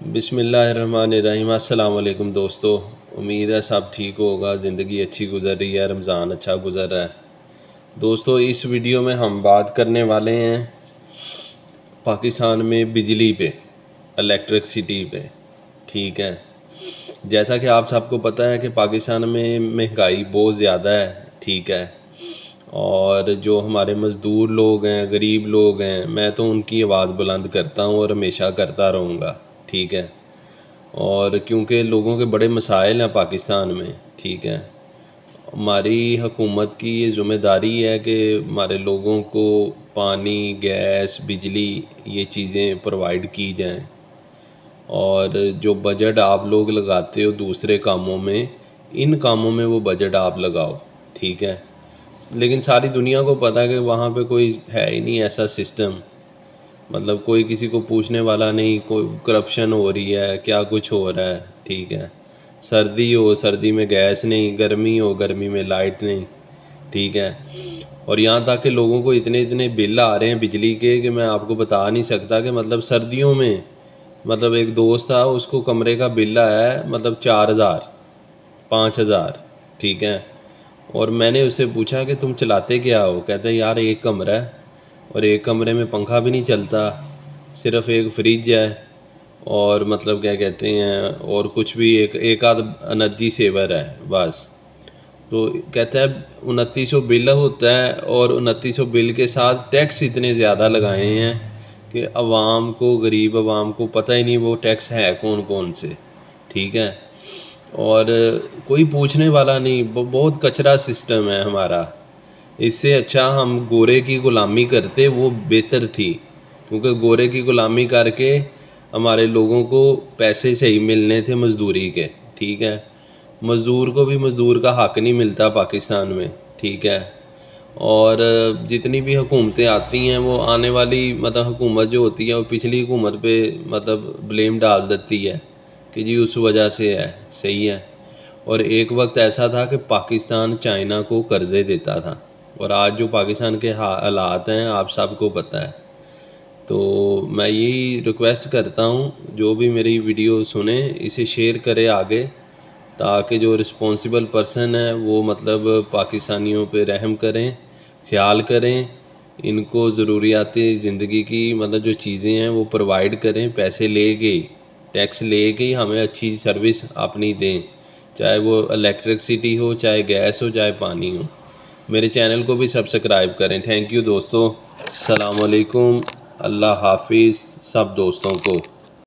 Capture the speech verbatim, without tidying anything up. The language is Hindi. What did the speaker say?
बिस्मिल्लाहिर्रहमानिर्रहीम। अस्सलाम वालेकुम दोस्तों, उम्मीद है सब ठीक होगा। ज़िंदगी अच्छी गुज़र रही है, रमज़ान अच्छा गुज़र रहा है। दोस्तों, इस वीडियो में हम बात करने वाले हैं पाकिस्तान में बिजली पे, इलेक्ट्रिसिटी पे। ठीक है, जैसा कि आप सबको पता है कि पाकिस्तान में महंगाई बहुत ज़्यादा है। ठीक है, और जो हमारे मज़दूर लोग हैं, गरीब लोग हैं, मैं तो उनकी आवाज़ बुलंद करता हूँ और हमेशा करता रहूँगा। ठीक है, और क्योंकि लोगों के बड़े मसाइल हैं पाकिस्तान में। ठीक है, हमारी हुकूमत की ये ज़िम्मेदारी है कि हमारे लोगों को पानी, गैस, बिजली ये चीज़ें प्रोवाइड की जाएं। और जो बजट आप लोग लगाते हो दूसरे कामों में, इन कामों में वो बजट आप लगाओ। ठीक है, लेकिन सारी दुनिया को पता है कि वहाँ पे कोई है ही नहीं ऐसा सिस्टम। मतलब कोई किसी को पूछने वाला नहीं, कोई करप्शन हो रही है, क्या कुछ हो रहा है। ठीक है, सर्दी हो, सर्दी में गैस नहीं, गर्मी हो, गर्मी में लाइट नहीं। ठीक है, और यहाँ तक कि लोगों को इतने इतने बिल आ रहे हैं बिजली के कि मैं आपको बता नहीं सकता। कि मतलब सर्दियों में, मतलब एक दोस्त था, उसको कमरे का बिल आया है मतलब चार हज़ार पाँच हज़ार। ठीक है, और मैंने उससे पूछा कि तुम चलाते क्या हो? कहते हैं यार एक कमरा है और एक कमरे में पंखा भी नहीं चलता, सिर्फ एक फ्रिज है और मतलब क्या कहते हैं और कुछ भी एक एक आध एनर्जी सेवर है बस। तो कहता है उनतीस सौ बिल होता है और उनतीस सौ बिल के साथ टैक्स इतने ज़्यादा लगाए हैं कि अवाम को, गरीब अवाम को पता ही नहीं वो टैक्स है कौन कौन से। ठीक है, और कोई पूछने वाला नहीं, बहुत कचरा सिस्टम है हमारा। इससे अच्छा हम गोरे की ग़ुलामी करते, वो बेहतर थी। क्योंकि गोरे की ग़ुलामी करके हमारे लोगों को पैसे सही मिलने थे मज़दूरी के। ठीक है, मज़दूर को भी मज़दूर का हक़ नहीं मिलता पाकिस्तान में। ठीक है, और जितनी भी हुकूमतें आती हैं वो आने वाली मतलब हुकूमत जो होती है वो पिछली हुकूमत पे मतलब ब्लेम डाल देती है कि जी उस वजह से है। सही है, और एक वक्त ऐसा था कि पाकिस्तान चाइना को कर्ज़े देता था, और आज जो पाकिस्तान के हालात हैं आप सबको पता है। तो मैं यही रिक्वेस्ट करता हूँ, जो भी मेरी वीडियो सुने इसे शेयर करे आगे, ताकि जो रिस्पॉन्सिबल पर्सन है वो मतलब पाकिस्तानियों पे रहम करें, ख्याल करें, इनको ज़रूरियाती ज़िंदगी की मतलब जो चीज़ें हैं वो प्रोवाइड करें। पैसे ले के, टैक्स ले के हमें अच्छी सर्विस अपनी दें, चाहे वो इलेक्ट्रिसिटी हो, चाहे गैस हो, चाहे पानी हो। मेरे चैनल को भी सब्सक्राइब करें। थैंक यू दोस्तों, अस्सलाम वालेकुम, अल्लाह हाफिज़ सब दोस्तों को।